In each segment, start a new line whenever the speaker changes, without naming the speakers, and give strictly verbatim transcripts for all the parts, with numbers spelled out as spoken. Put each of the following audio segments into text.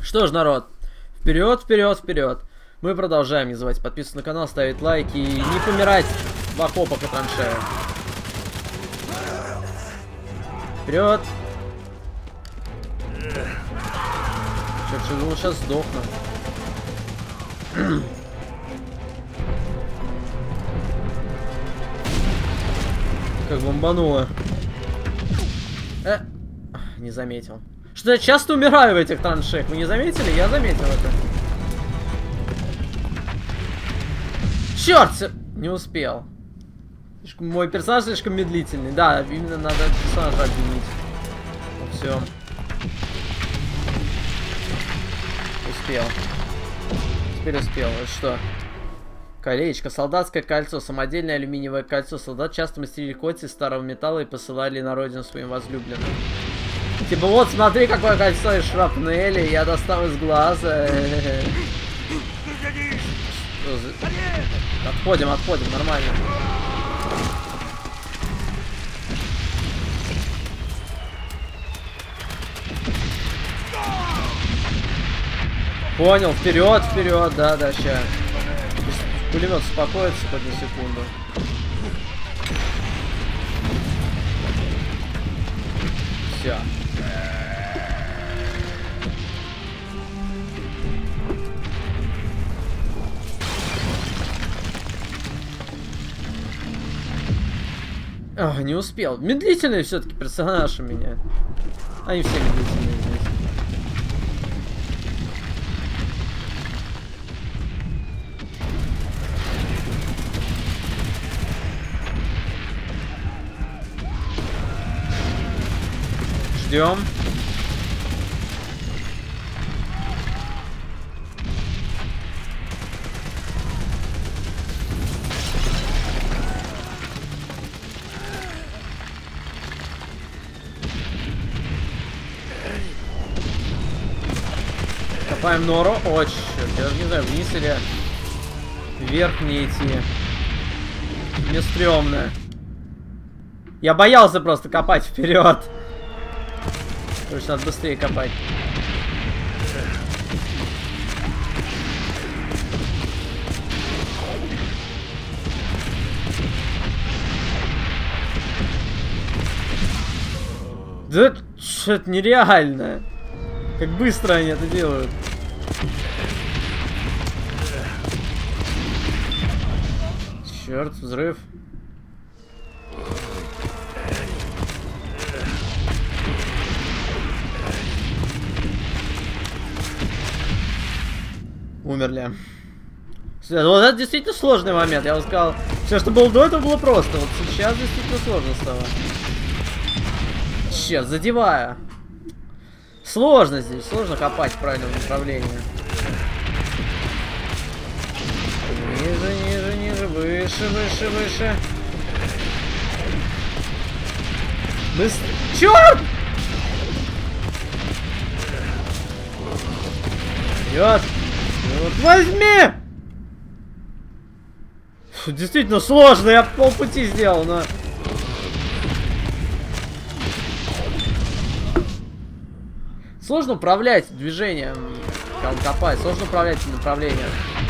Что ж, народ, вперед, вперед, вперед. Мы продолжаем, не забывайте подписываться на канал, ставить лайки и не помирать в окопах и траншеях. Вперед! Черт, что думал, сейчас сдохну. Как бомбануло. Э, не заметил. Что я часто умираю в этих траншеях. Вы не заметили? Я заметил это. Черт! Не успел. Слишком, мой персонаж слишком медлительный. Да, именно надо персонажа обвинить. Ну, все. Успел. Теперь успел. Это что? Колечко. Солдатское кольцо. Самодельное алюминиевое кольцо. Солдат часто мастерили кольца из старого металла и посылали на родину своим возлюбленным. Типа, вот, смотри, какое кольцо из шрапнели. Я достал из глаза. Отходим, отходим, нормально. Понял, вперед, вперед, да, да, ща. Пулемет успокоится хоть на секунду. Все. Ох, не успел. Медлительный все-таки персонаж у меня. Они все медлительные здесь. Ждем. Копаем нору. О, черт, я даже не знаю, вниз или вверх мне идти. Мне стрёмно. Я боялся просто копать вперед. Короче, надо быстрее копать. Да что-то нереально. Как быстро они это делают. Черт, взрыв. Умерли. Вот это действительно сложный момент. Я бы сказал, все, что было до этого, было просто. Вот сейчас действительно сложно стало. Черт, задеваю. Сложно здесь, сложно копать в правильном направлении. Ниже, ниже, ниже, выше, выше, выше. Быстро. Черт! Вперед! Вот возьми! Фу, действительно сложно, я полпути сделал, но... Сложно управлять движением, когда он копает, сложно управлять направлением.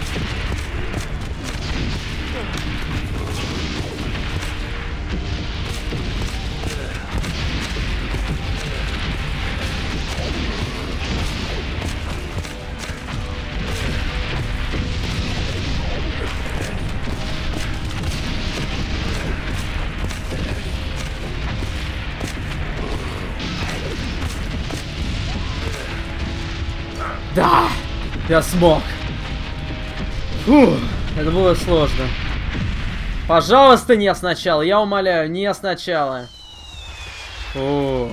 Да! Я смог! Фух, это было сложно. Пожалуйста, не сначала, я умоляю, не сначала. Фу.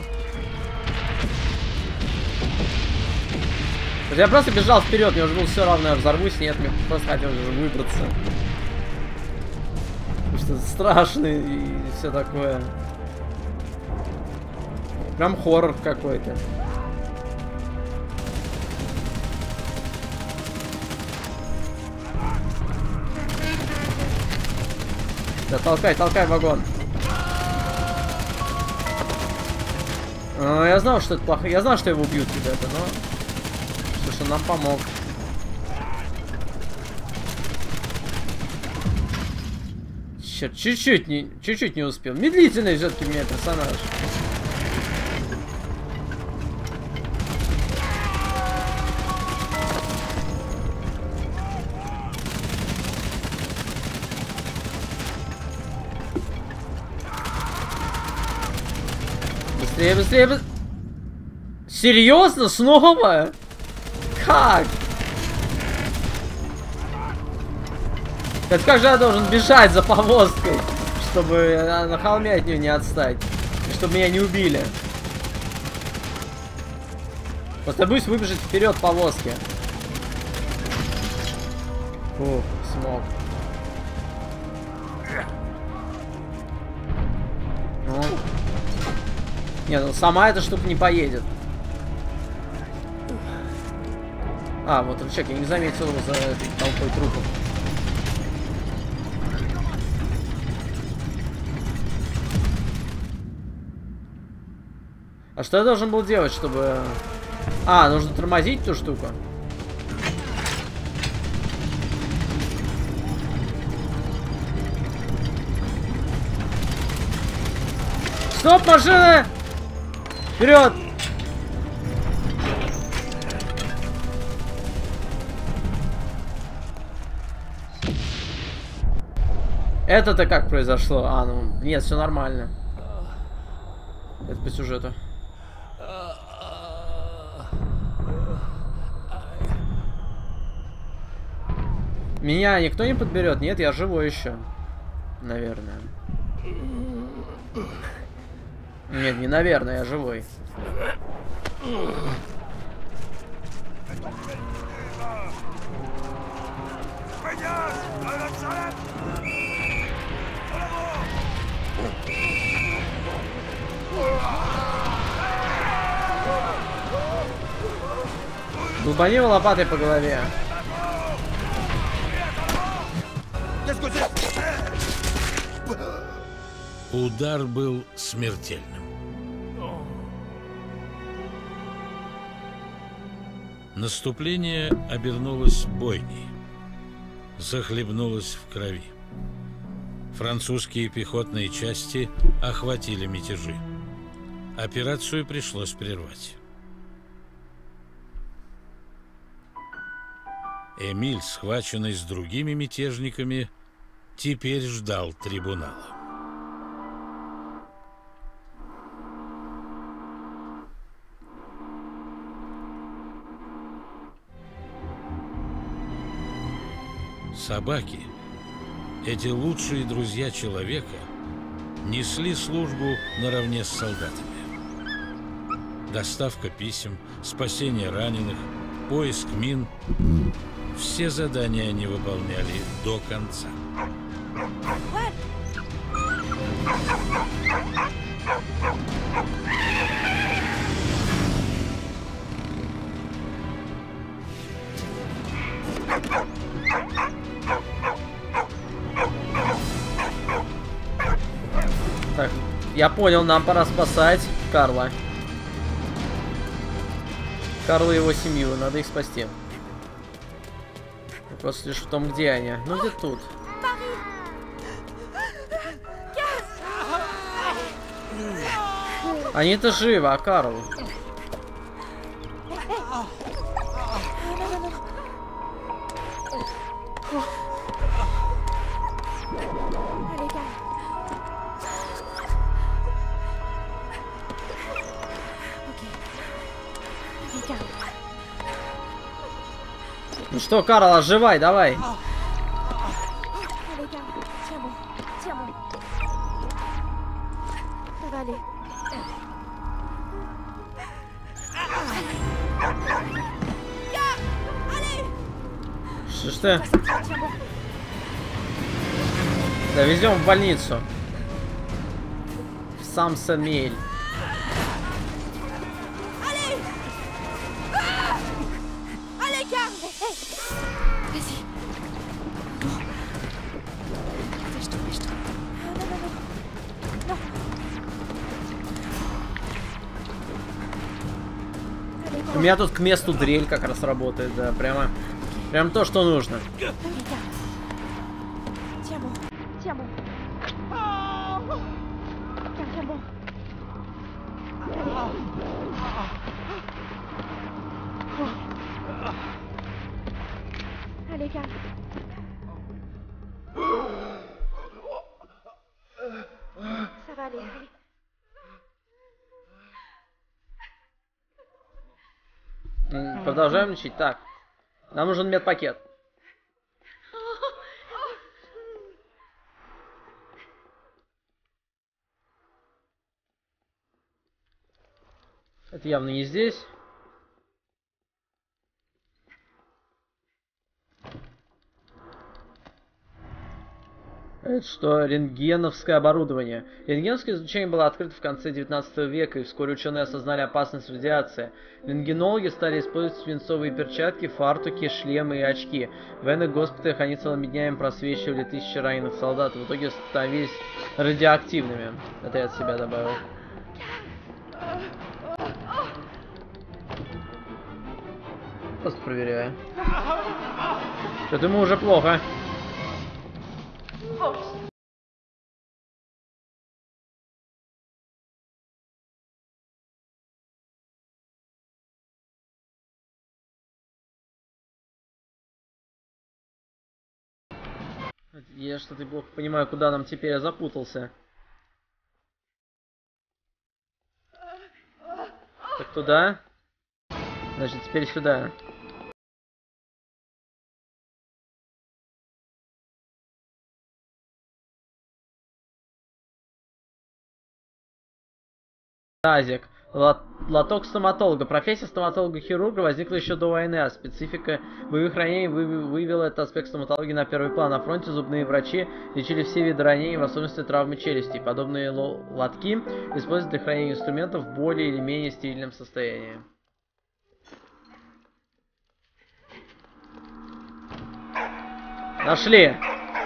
Я просто бежал вперед, мне уже было все равно, я взорвусь, нет, мне просто хотелось уже выбраться. Потому что это страшно и все такое. Прям хоррор какой-то. Да, толкай, толкай вагон. А, я знал, что это плохо. Я знал, что его убьют, ребята, но... что нам помог. Черт, чуть-чуть не, чуть-чуть не успел. Медлительный все-таки у меня персонаж. Быстрее, быстрее, быстрее. Серьезно? Снова? Как? Это как же я должен бежать за повозкой, чтобы на холме от нее не отстать? И чтобы меня не убили. Постараюсь выбежать вперед повозки. Фух, смог. Ну. Нет, ну сама эта штука не поедет. А, вот рычаг, я не заметил его за этой толпой трупов. А что я должен был делать, чтобы... А, нужно тормозить ту штуку? Стоп, машина! Вперед! Это-то как произошло? А, ну, нет, все нормально. Это по сюжету. Меня никто не подберет? Нет, я живой еще. Наверное. Нет, не наверное, я живой. Долбани его лопатой по голове.
Удар был смертельным. Наступление обернулось бойней, захлебнулось в крови. Французские пехотные части охватили мятежи. Операцию пришлось прервать. Эмиль, схваченный с другими мятежниками, теперь ждал трибунала. Собаки, эти лучшие друзья человека, несли службу наравне с солдатами. Доставка писем, спасение раненых, поиск мин – все задания они выполняли до конца.
Так, я понял, нам пора спасать Карла. Карла и его семью, надо их спасти. Вопрос лишь в том, где они. Ну, где тут? Они-то живы, а Карл? Ну что, Карл, оживай, давай. Что ж ты? Да, везем в больницу. В Сам-Самель. меня тут к месту дрель как раз работает, да, прямо, прям то, что нужно. Продолжаем лечить. Так, нам нужен медпакет. Это явно не здесь. Это что? Рентгеновское оборудование. Рентгеновское излучение было открыто в конце девятнадцатого века, и вскоре ученые осознали опасность радиации. Рентгенологи стали использовать свинцовые перчатки, фартуки, шлемы и очки. В военных госпиталях они целыми днями просвечивали тысячи раненых солдат, и в итоге становились радиоактивными. Это я от себя добавил. Просто проверяю. Что-то ему уже плохо. Я что-то плохо понимаю, куда нам теперь, я запутался. Так туда? Значит, теперь сюда. Тазик. Лоток стоматолога. Профессия стоматолога-хирурга возникла еще до войны, а специфика боевых ранений вывела этот аспект стоматологии на первый план. На фронте зубные врачи лечили все виды ранений, в особенности травмы челюсти. Подобные лотки используют для хранения инструментов в более или менее стерильном состоянии. Нашли!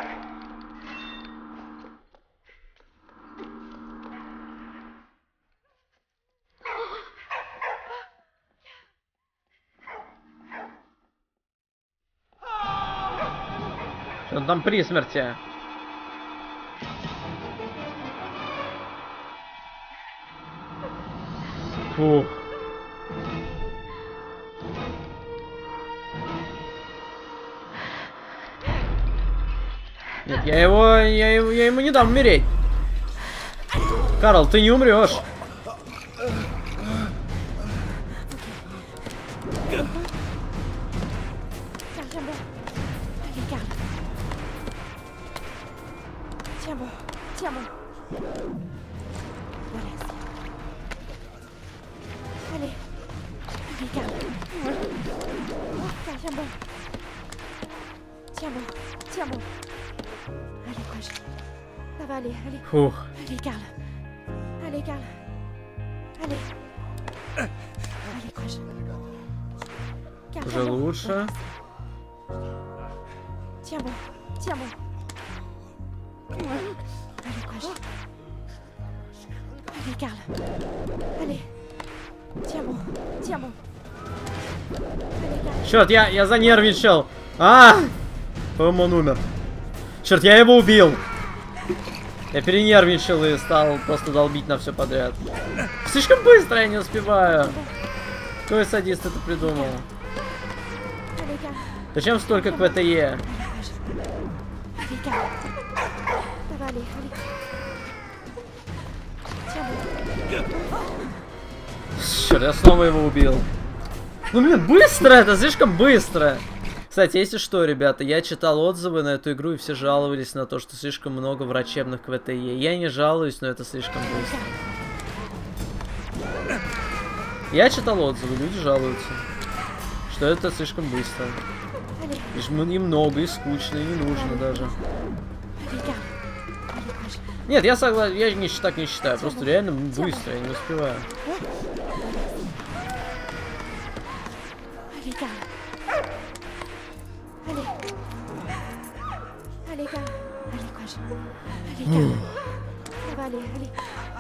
Он там при смерти. Фух. Нет, я его, я его, я ему не дам умереть. Карл, ты не умрешь. Фух. Уже лучше. Черт, я, я занервничал. А! По-моему, он умер. Черт, я его убил. Я перенервничал и стал просто долбить на все подряд. Слишком быстро, я не успеваю. Какой садист это придумал? Зачем столько КВТЕ? Черт, я снова его убил. Ну блин, быстро это, слишком быстро. Кстати, если что, ребята, я читал отзывы на эту игру, и все жаловались на то, что слишком много врачебных КВТЕ. Я не жалуюсь, но это слишком быстро. Я читал отзывы, люди жалуются, что это слишком быстро. И много, и скучно, и не нужно даже. Нет, я согласен, я не, так не считаю, просто реально быстро, я не успеваю.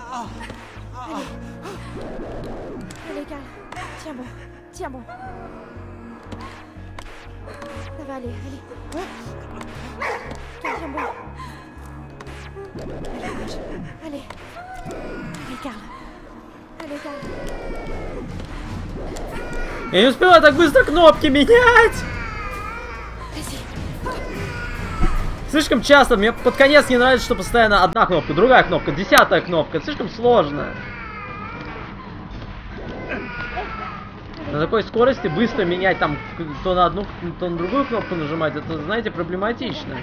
Allez. Allez, Karl. Tiens bon. Tiens bon. Ça va aller, allez. Karl, tiens bon. Allez, courage. Allez. Allez, Karl. Allez, Карл.
Я не успела так быстро кнопки менять! Слишком часто, мне под конец не нравится, что постоянно одна кнопка, другая кнопка, десятая кнопка. Это слишком сложно. На такой скорости быстро менять там то на одну, то на другую кнопку нажимать, это, знаете, проблематично.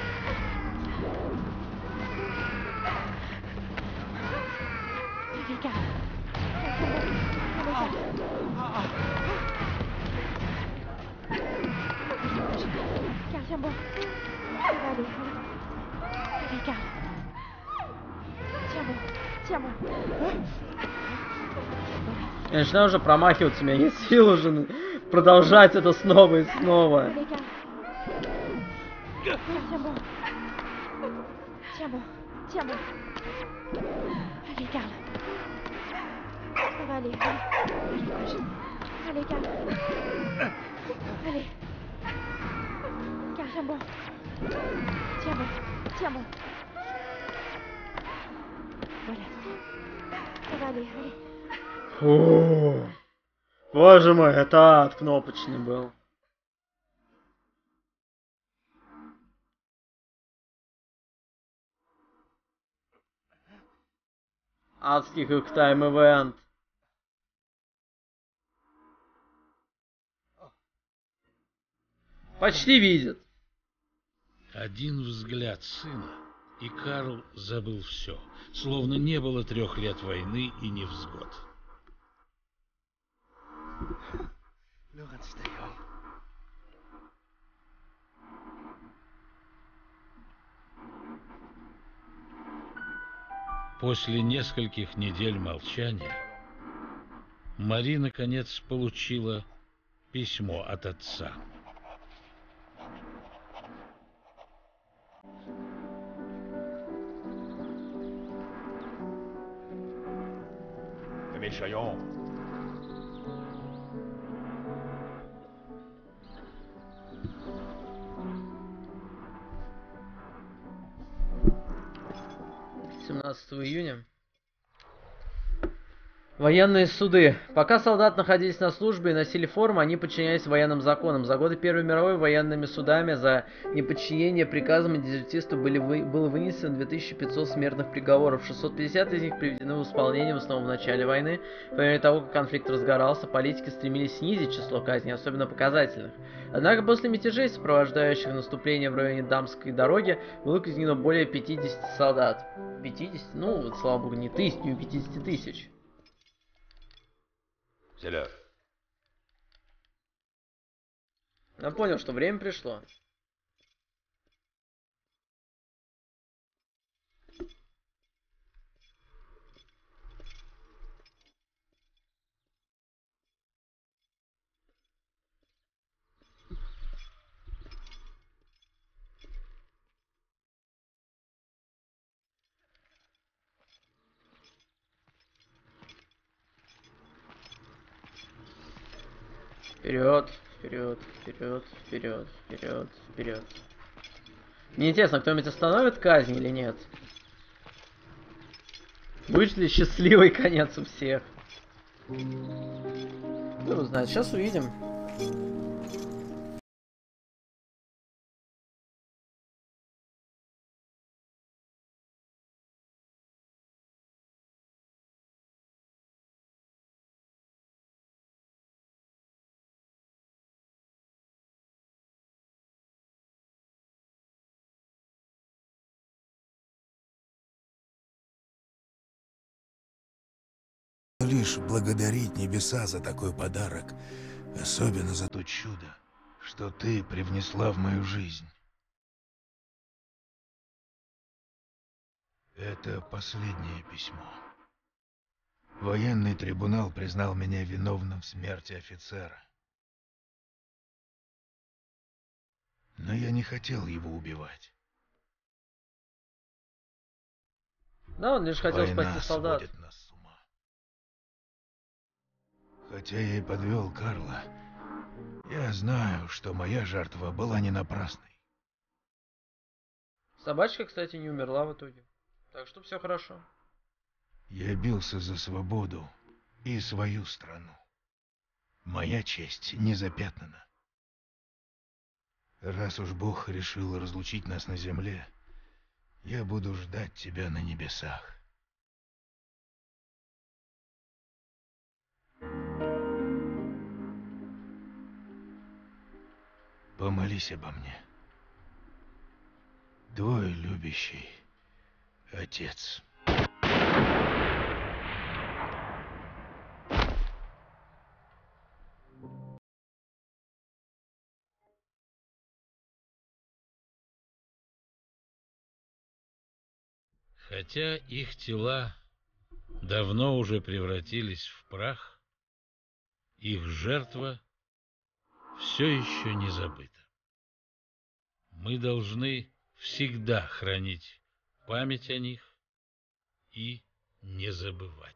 Я начинаю уже промахиваться, у меня нет сил уже продолжать это снова и снова. Фу. Боже мой, это ад кнопочный был. Адский квиктайм ивент. Почти видит.
Один взгляд сына, и Карл забыл все, словно не было трех лет войны и невзгод. После нескольких недель молчания Мари наконец получила письмо от отца.
семнадцатого июня. Военные суды. Пока солдаты находились на службе и носили форму, они подчинялись военным законам. За годы Первой мировой военными судами за неподчинение приказам и дезертирство были вы... было вынесено две тысячи пятьсот смертных приговоров. шестьсот пятьдесят из них приведены в исполнение в основном в начале войны. По мере того, как конфликт разгорался, политики стремились снизить число казней, особенно показательных. Однако после мятежей, сопровождающих наступление в районе Дамской дороги, было казнено более пятидесяти солдат. пятьдесят? Ну, слава богу, не тысяч, не пятидесяти тысяч. Я понял, что время пришло. Вперед, вперед, вперед, вперед, вперед, вперед. Мне интересно, кто-нибудь остановит казнь или нет? Будет ли счастливый конец у всех? Кто знает, сейчас увидим.
Лишь благодарить небеса за такой подарок, особенно за то чудо, что ты привнесла в мою жизнь. Это последнее письмо. Военный трибунал признал меня виновным в смерти офицера. Но я не хотел его убивать.
Да, он лишь хотел
Война
спасти солдат.
сводит нас с ума. Хотя я и подвел Карла, я знаю, что моя жертва была не напрасной.
Собачка, кстати, не умерла в итоге. Так что все хорошо.
Я бился за свободу и свою страну. Моя честь не запятнана. Раз уж Бог решил разлучить нас на земле, я буду ждать тебя на небесах. Помолись обо мне. Твой любящий отец.
Хотя их тела давно уже превратились в прах, их жертва все еще не забыта. Мы должны всегда хранить память о них и не забывать.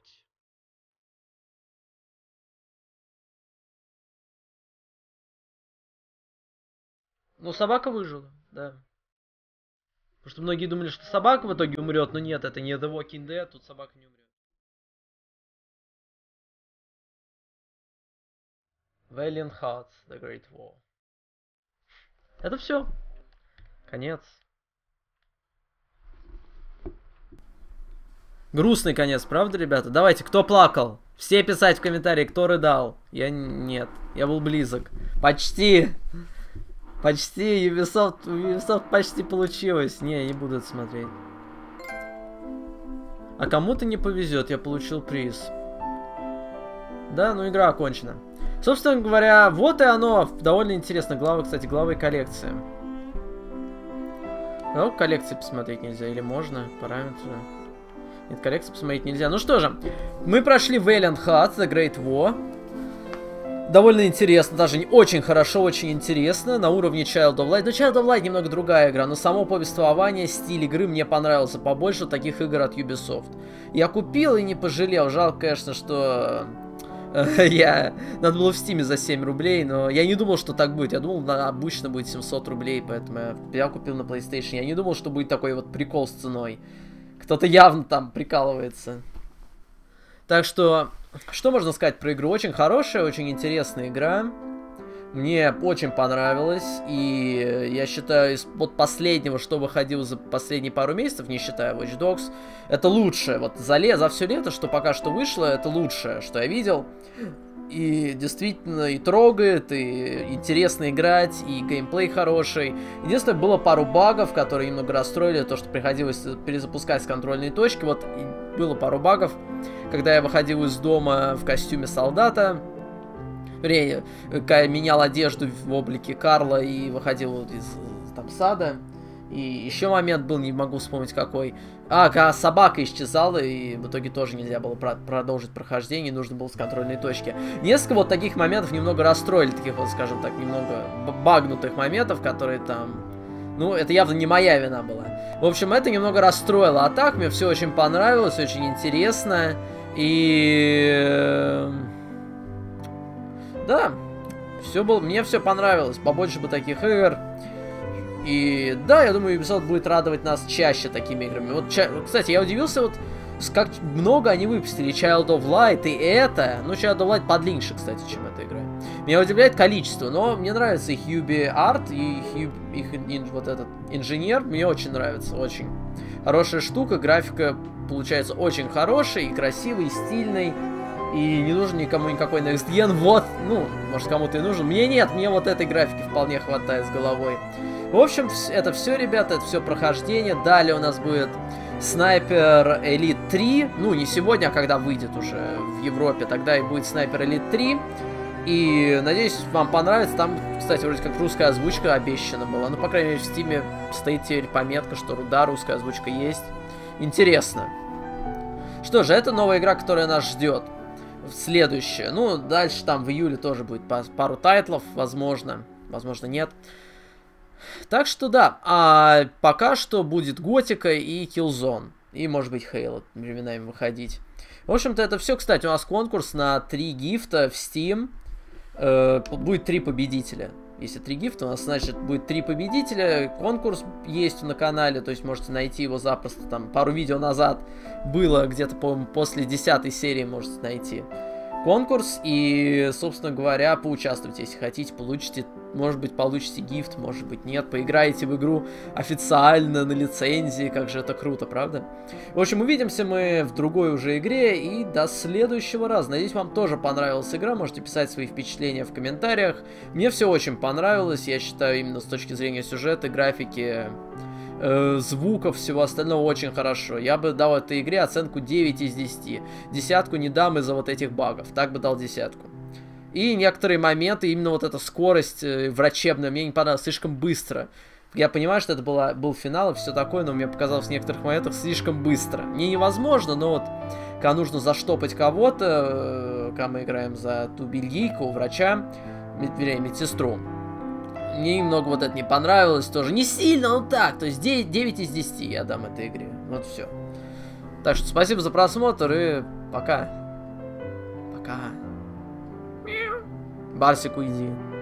Ну, собака выжила, да. Потому что многие думали, что собака в итоге умрет, но нет, это не The Walking Dead, тут собака не умрет. Valiant Hearts, The Great War. Это все. Конец. Грустный конец, правда, ребята? Давайте, кто плакал? Все писать в комментарии, кто рыдал. Я нет, я был близок. Почти. Почти, Ubisoft, Ubisoft почти получилось. Не, я не буду это смотреть. А кому-то не повезет, я получил приз. Да, ну игра окончена. Собственно говоря, вот и оно. Довольно интересно. Главы, кстати, главы коллекции. Ну, коллекции посмотреть нельзя. Или можно? Параметры. Нет, коллекции посмотреть нельзя. Ну что же, мы прошли Valiant Hearts, The Great War. Довольно интересно, даже не очень хорошо, очень интересно. На уровне Child of Light. Но Child of Light немного другая игра. Но само повествование, стиль игры мне понравился побольше таких игр от Ubisoft. Я купил и не пожалел. Жалко, конечно, что... Я... Надо было в Steam за семь рублей, но я не думал, что так будет. Я думал, обычно будет семьсот рублей, поэтому я... я купил на PlayStation. Я не думал, что будет такой вот прикол с ценой. Кто-то явно там прикалывается. Так что, что можно сказать про игру? Очень хорошая, очень интересная игра. Мне очень понравилось. И я считаю, из вот последнего, что выходило за последние пару месяцев, не считая Watch Dogs, это лучшее. Вот за, ле за все лето, что пока что вышло, это лучшее, что я видел. И действительно и трогает, и интересно играть, и геймплей хороший. Единственное, было пару багов, которые немного расстроили, то, что приходилось перезапускать с контрольной точки. Вот было пару багов, когда я выходил из дома в костюме солдата. Вернее, менял одежду в облике Карла и выходил из там сада. И еще момент был, не могу вспомнить какой. А, когда собака исчезала, и в итоге тоже нельзя было про продолжить прохождение, нужно было с контрольной точки. Несколько вот таких моментов немного расстроили, таких вот, скажем так, немного багнутых моментов, которые там... Ну, это явно не моя вина была. В общем, это немного расстроило. А так, мне все очень понравилось, очень интересно. И... Да, все было, мне все понравилось. Побольше бы таких игр. И да, я думаю, Ubisoft будет радовать нас чаще такими играми. Вот, ча... Кстати, я удивился, вот как много они выпустили. Child of Light и это. Ну, Child of Light подлиннее, кстати, чем эта игра. Меня удивляет количество, но мне нравится их UbiArt и их, их ин... вот этот инженер. Мне очень нравится, очень хорошая штука. Графика получается очень хорошая и красивой, и стильной. И не нужен никому никакой Next Gen. Вот, ну, может, кому-то и нужен. Мне нет, мне вот этой графики вполне хватает с головой. В общем, это все, ребята, это все прохождение. Далее у нас будет Снайпер Элит три. Ну, не сегодня, а когда выйдет уже в Европе, тогда и будет Снайпер Элит три. И надеюсь, вам понравится. Там, кстати, вроде как русская озвучка обещана была. Ну, по крайней мере, в Стиме стоит теперь пометка, что да, русская озвучка есть. Интересно. Что же, это новая игра, которая нас ждет. Следующее. Ну, дальше там в июле тоже будет пару тайтлов, возможно. Возможно, нет. Так что да. А пока что будет Готика и Killzone. И, может быть, Halo временами выходить. В общем-то, это все. Кстати, у нас конкурс на три гифта в Steam. Э, будет три победителя. Если три гифта, у нас, значит, будет три победителя. Конкурс есть на канале, то есть можете найти его запросто. Там пару видео назад было, где-то, по-моему, после десятой серии можете найти конкурс. И, собственно говоря, поучаствуйте, если хотите, получите, может быть, получите гифт, может быть, нет. Поиграете в игру официально, на лицензии, как же это круто, правда? В общем, увидимся мы в другой уже игре, и до следующего раза. Надеюсь, вам тоже понравилась игра, можете писать свои впечатления в комментариях. Мне все очень понравилось, я считаю, именно с точки зрения сюжета, графики, э, звуков, всего остального очень хорошо. Я бы дал этой игре оценку девять из десяти. Десятку не дам из-за вот этих багов, так бы дал десятку. И некоторые моменты, именно вот эта скорость э, врачебная, мне не понравилась, слишком быстро. Я понимаю, что это была, был финал и все такое, но мне показалось в некоторых моментах слишком быстро. Не невозможно, но вот когда нужно заштопать кого-то, э, когда мы играем за ту бельгийку, врача, мед, вернее, медсестру, мне немного вот это не понравилось тоже. Не сильно, но так, то есть девять из десяти я дам этой игре. Вот все. Так что спасибо за просмотр и пока. Пока. Барсик, уйди.